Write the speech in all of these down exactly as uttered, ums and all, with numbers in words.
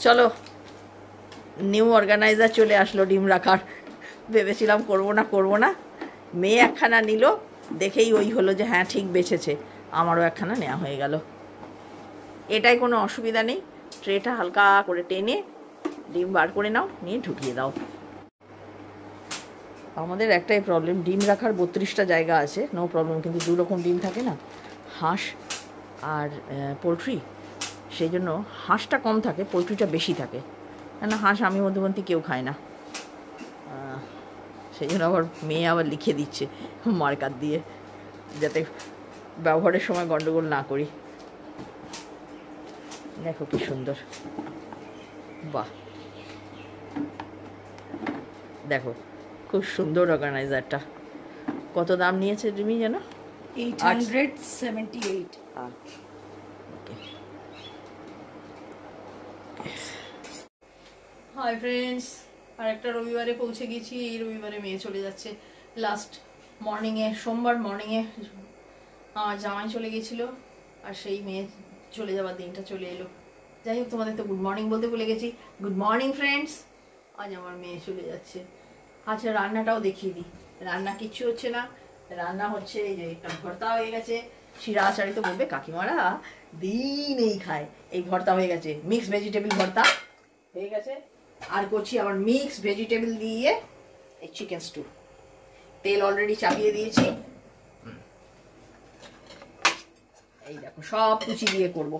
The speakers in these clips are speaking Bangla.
চলো, নিউ অর্গানাইজার চলে আসলো ডিম রাখার। ভেবেছিলাম করবো না করবো না, মেয়ে একখানা নিল, দেখেই ওই হলো যে হ্যাঁ ঠিক বেছেছে, আমারও একখানা নেওয়া হয়ে গেল। এটাই কোনো অসুবিধা নেই, ট্রেটা হালকা করে টেনে ডিম বার করে নাও, নিয়ে ঢুকিয়ে দাও। আমাদের একটাই প্রবলেম, ডিম রাখার বত্রিশটা জায়গা আছে, নো প্রবলেম, কিন্তু দু রকম ডিম থাকে না, হাঁস আর পোলট্রি। সেই জন্য হাঁসটা কম থাকে, পোলট্রিটা বেশি থাকে, কেন হাঁস আমি মধ্যবর্তী কেউ খায় না। সেই জন্য আবার মেয়ে আবার লিখে দিচ্ছে মার্কার দিয়ে, যাতে ব্যবহারের সময় গন্ডগোল না করি। দেখো কি সুন্দর, বাহ, দেখো খুব সুন্দর অর্গানাইজারটা। কত দাম নিয়েছে তুমি জানো? Eight hundred seventy eight. Hi friends, আর একটা রবিবারে পৌঁছে গেছি। এই রবিবারে মেয়ে চলে যাচ্ছে। লাস্ট মর্নিংয়ে, সোমবার মর্নিংয়ে আমার জামাই চলে গেছিলো, আর সেই মেয়ে চলে যাওয়ার দিনটা চলে এলো। যাই হোক, তোমাদের তো গুড মর্নিং বলতে ভুলে গেছি। গুড মর্নিং ফ্রেন্ডস, আজ আমার মেয়ে চলে যাচ্ছে। আচ্ছা, রান্নাটাও দেখিয়ে দিই। রান্না কিচ্ছু হচ্ছে না, রান্না হচ্ছে এই যে একটা ভর্তা হয়ে গেছে। শিরা আচারি তো বলবে কাকিমারা দিন এই খায়, এই ভর্তা হয়ে গেছে, মিক্স ভেজিটেবল ভর্তা হয়ে গেছে। আর করছি আবার মিক্স ভেজিটেবল দিয়ে এই চিকেন স্টু। তেল অলরেডি চাপিয়ে দিয়েছি, এই দেখো সব কুচি দিয়ে করব।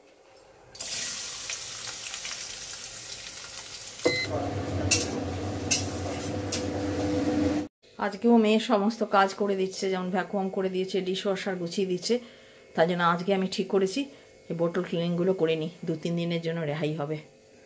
আজকেও মেয়ে সমস্ত কাজ করে দিচ্ছে, যেমন ভ্যাকুয়াম করে দিয়েছে, ডিশ ওয়াশার গুছিয়ে দিচ্ছে। তার জন্য আজকে আমি ঠিক করেছি এই বোতল ক্লিনিংগুলো করে নিই, দু তিন দিনের জন্য রেহাই হবে।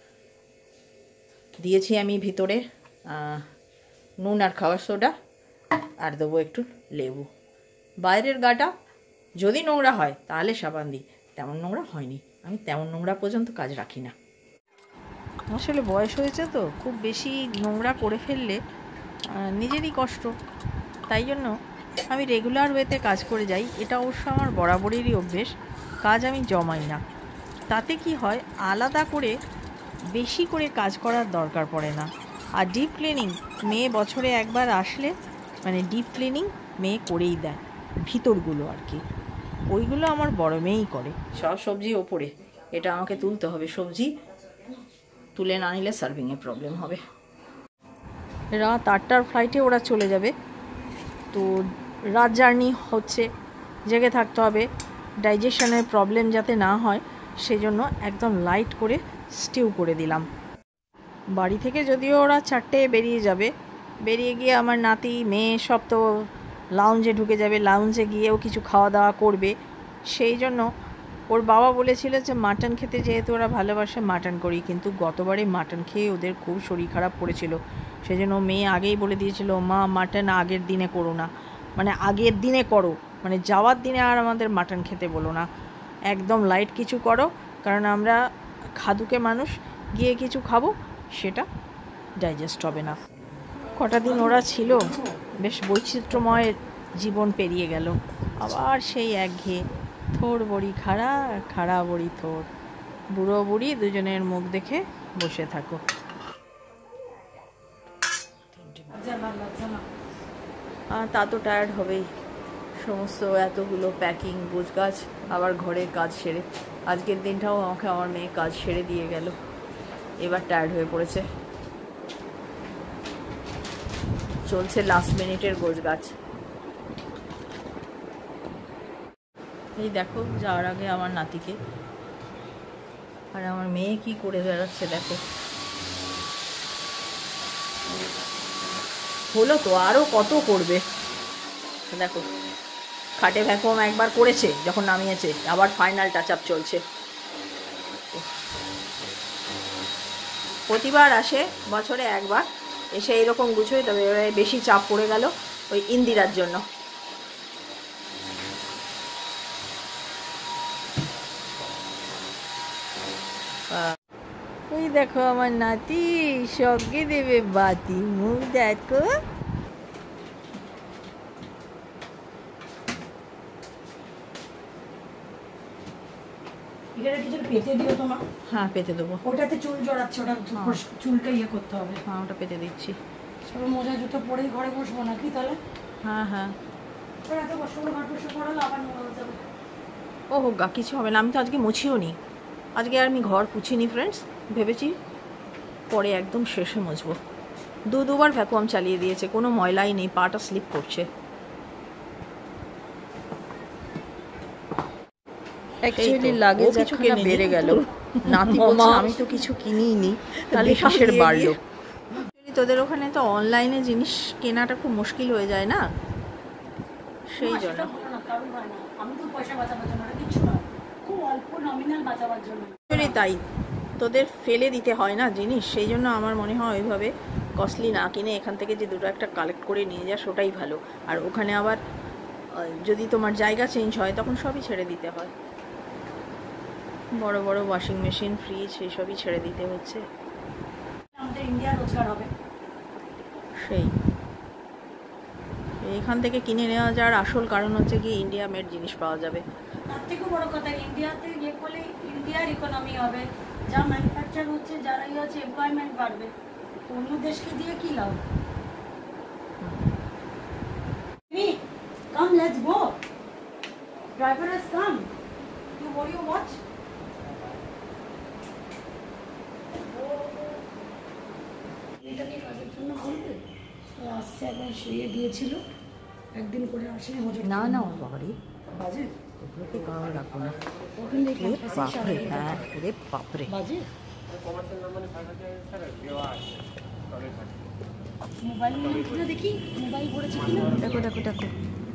দিয়েছি আমি ভিতরে নুন আর খাবার সোডা, আর দেবো একটু লেবু। বাইরের গাটা যদি নোংরা হয় তাহলে সাবান দিই, তেমন নোংরা হয়নি, আমি তেমন নোংরা পর্যন্ত কাজ রাখি না। আসলে বয়স হয়েছে তো, খুব বেশি নোংরা করে ফেললে নিজেরই কষ্ট, তাই জন্য আমি রেগুলার ওয়েতে কাজ করে যাই। এটা অবশ্য আমার বরাবরেরই অভ্যেস, কাজ আমি জমাই না। তাতে কি হয়, আলাদা করে বেশি করে কাজ করার দরকার পড়ে না। আর ডিপ ক্লিনিং মেয়ে বছরে একবার আসলে, মানে ডিপ ক্লিনিং মেয়ে করেই দেয়, ভিতরগুলো আর কি, ওইগুলো আমার বড় মেয়েই করে। সব সবজি ওপরে, এটা আমাকে তুলতে হবে, সবজি তুলে না নিলে সার্ভিংয়ে প্রবলেম হবে। রাত আটটার ফ্লাইটে ওরা চলে যাবে, তো রাত জার্নি হচ্ছে, জেগে থাকতে হবে, ডাইজেশনের প্রবলেম যাতে না হয় সেজন্য একদম লাইট করে স্টিউ করে দিলাম। বাড়ি থেকে যদিও ওরা চারটে বেরিয়ে যাবে, বেরিয়ে গিয়ে আমার নাতি মেয়ে সব তো লাউঞ্জে ঢুকে যাবে, লাউঞ্জে গিয়েও কিছু খাওয়া দাওয়া করবে। সেই জন্য ওর বাবা বলেছিল যে মাটন খেতে, যেহেতু ওরা ভালোবাসে মাটন করি, কিন্তু গতবারে মাটন খেয়ে ওদের খুব শরীর খারাপ করেছিল। সেই জন্য মেয়ে আগেই বলে দিয়েছিল, মা মাটন আগের দিনে করো না, মানে আগের দিনে করো, মানে যাওয়ার দিনে আর আমাদের মাটন খেতে বলো না, একদম লাইট কিছু করো, কারণ আমরা খাদুকে মানুষ, গিয়ে কিছু খাবো সেটা ডাইজেস্ট হবে না। কটা দিন ওরা ছিল, বেশ বৈচিত্র্যময় জীবন পেরিয়ে গেল, আবার সেই একঘেয়ে থোর বড়ি খাড়া, খাড়া বড়ি থোর, বুড়ো বুড়ি দুজনের মুখ দেখে বসে থাকো। আর তা তো টায়ার্ড হবেই, সমস্ত এতগুলো প্যাকিং গোছগাছ, আবার ঘরের কাজ সেরে, আজকের দিনটাও আমাকে আমার মেয়ে কাজ সেরে দিয়ে গেল, এবার টায়ার্ড হয়ে পড়েছে। চলছে লাস্ট মিনিটের গোছগাছ। এই দেখো যাওয়ার আগে আমার নাতিকে, আর আমার মেয়ে কি করে বেড়াচ্ছে দেখো। হলো তো, আরও কত করবে দেখো। খাটে ভ্যাকুয়াম একবার করেছে যখন নামিয়েছে, আবার ফাইনাল টাচ আপ চলছে। প্রতিবার আসে বছরে একবার, এসে এইরকম গুছোই, তবে বেশি চাপ পড়ে গেল ওই ইন্দিরার জন্য। ওই দেখো আমার নাতি স্বর্গে দেবে বাতি, মুখ দেখো। এটা কিছু পেতে দিও তোমার। হ্যাঁ পেতে দেবো। ওটাতে চুল জড়াচ্ছে, ওটা চুলটা ইয়ে করতে হবে। হ্যাঁ ওটা পেতে দিচ্ছি। সব মোজা জুতো পরেই ঘরে বসবো নাকি তাহলে? হ্যাঁ হ্যাঁ। এত বসে ঘর বসে পড়ালে আবার নোংরা হয়ে যাবে। ও হোক গা, কিছু হবে না। আমি তো আজকে মুছিও নি, আজকে আর আমি ঘর পুছিনি ফ্রেন্ডস, ভেবেছি পরে একদম শেষে মুছবো। দু দুবার ভ্যাকুয়াম চালিয়ে দিয়েছে, কোনো ময়লাই নেই, পাটা স্লিপ করছে। অ্যাকচুয়ালি লাগেজ কিছু কিনে বেড়ে গেল। নাতি বলছে আমি তো কিছু কিনিই নি, তাহলে কিসের বাড়লো। তোদের ওখানে তো অনলাইনে জিনিস কেনাটা খুব মুশকিল হয়ে যায় না, সেই জন্য। আমি তো পয়সা বাঁচাবার জন্য কিছু না, খুব অল্প নমিনাল বাঁচাবার জন্য। তাই তোদের ফেলে দিতে হয় না জিনিস, সেই জন্য আমার মনে হয় ওইভাবে কস্টলি না কিনে এখান থেকে যে দুটো একটা কালেক্ট করে নিয়ে যাস ওটাই ভালো। আর ওখানে আবার যদি তোমার জায়গা চেঞ্জ হয় তখন সবই ছেড়ে দিতে হয়, বড় বড় ওয়াশিং মেশিন, ফ্রিজ, সেসবই ছেড়ে দিতে হচ্ছে। আমাদের ইন্ডিয়া রোজগার হবে সেই এখান থেকে কিনে নেওয়া যাওয়ার আসল কারণ হচ্ছে কি ইন্ডিয়া মেড জিনিস পাওয়া যাবে। তার থেকেও বড় কথা ইন্ডিয়াতে ইয়ে করলে ইন্ডিয়ার ইকোনমি হবে, যা ম্যানুফ্যাকচার হচ্ছে যারা ইয়ে হচ্ছে এমপ্লয়মেন্ট বাড়বে, অন্য দেশকে দিয়ে কি লাভ? Come, let's go. Driver has come. You wore your watch? এটা নিয়ে কাজের জন্য বলবে আসছে, একবার শুয়ে দিয়েছিল, একদিন করে আসেনি। না না ওর বাবারে বাজে ওগুলোকে গাও রাখবো না। ওখানে দেখলাম বাপরে, হ্যাঁ রে বাপরে বাজে। মোবাইল খুলে দেখি মোবাইল পড়েছে কিনা। দেখো দেখো দেখো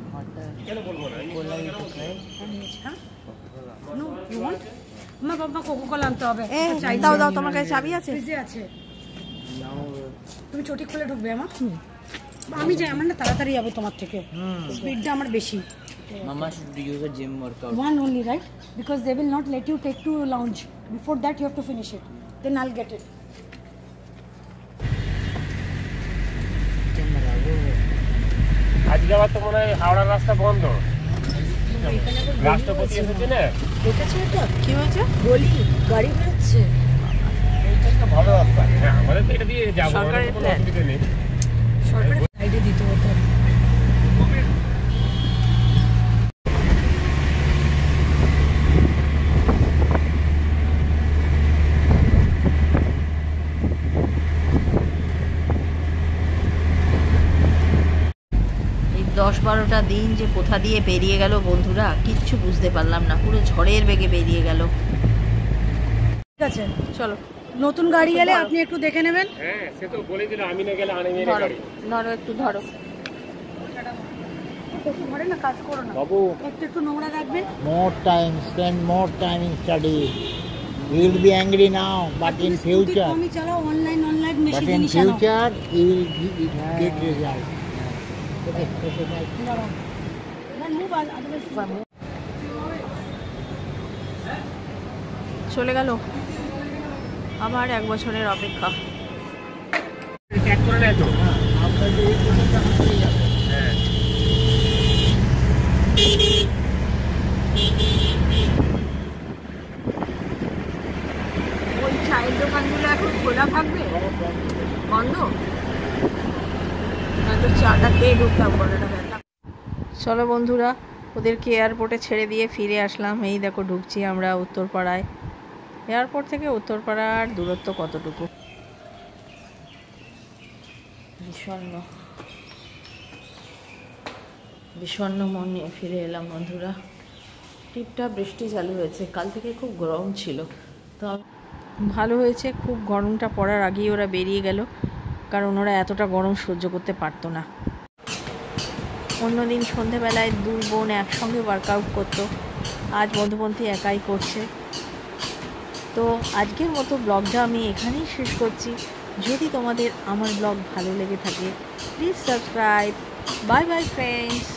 মা বাবা কোকো কোলা আনতে হবে। দাও দাও, তোমার কাছে চাবি আছে? ফ্রিজে আছে। তুমি চটি খুলে ঢুকবে আমার? আমি যাই, আমার না তাড়াতাড়ি যাবো তোমার থেকে, স্পিডটা আমার বেশি। Mama should use a gym workout. One only, right? Because they will not let you take to lounge. Before that you have to finish it. Then I'll get it. আজকে আবার তো মনে হয় হাওড়ার রাস্তা বন্ধ, রাষ্ট্রপতি এসেছে না। দেখেছো এটা? কি হয়েছে? গলি গাড়ি বেরোচ্ছে। এইটা একটা ভালো রাস্তা। হ্যাঁ আমাদের তো এটা দিয়ে যাবো, সরকারের কোনো প্ল্যান। অসুবিধা নেই। সরকারের সাইডে দিতে হতো। দশ বারোটা দিন যে কোথা দিয়ে পেরিয়ে গেল বন্ধুরা, কিচ্ছু বুঝতে পারলাম না, পুরো ঝড়ের বেগে বেরিয়ে গেল। ঠিক আছে চলো, নতুন গাড়ি এলে আপনি একটু দেখে নেবেন। হ্যাঁ সে তো বলে দিল, আমি না গেলে আনে মেরে ধরো গাড়ি। ধরো একটু ধরো। একটু ঘরে না কাজ করো না বাবু, একটু একটু নোংরা রাখবেন। more time, spend more time in study. You will be angry now, but in future, আমি চালাও অনলাইন অনলাইন বেশি but in জিনিস আনো। future, you will ge- get result. Then move on, otherwise- চলে গেল আবার এক বছরের অপেক্ষা। চেক করে নেয় তো। After the eight months, I'm free. হ্যাঁ ওই চায়ের দোকানগুলো এখন খোলা থাকবে, বন্ধ? হয়তো চাটা খেয়ে ঢুকতাম বড়টা ব্যথা। চলো বন্ধুরা, ওদেরকে এয়ারপোর্টে ছেড়ে দিয়ে ফিরে আসলাম। এই দেখো ঢুকছি আমরা উত্তরপাড়ায়। এয়ারপোর্ট থেকে উত্তরপাড়ার দূরত্ব কতটুকু? বিষণ্ণ বিষণ্ণ মন নিয়ে ফিরে এলাম বন্ধুরা। টিপটাপ বৃষ্টি চালু হয়েছে, কাল থেকে খুব গরম ছিল, তো ভালো হয়েছে খুব গরমটা পড়ার আগেই ওরা বেরিয়ে গেল, কারণ ওরা এতটা গরম সহ্য করতে পারতো না। অন্যদিন সন্ধেবেলায় দুই বোন একসঙ্গে ওয়ার্কআউট করতো, আজ মধুবন্তী একাই করছে। তো আজকের মতো ব্লগটা আমি এখানেই শেষ করছি। যদি তোমাদের আমার ব্লগ ভালো লেগে থাকে please subscribe. Bye bye friends.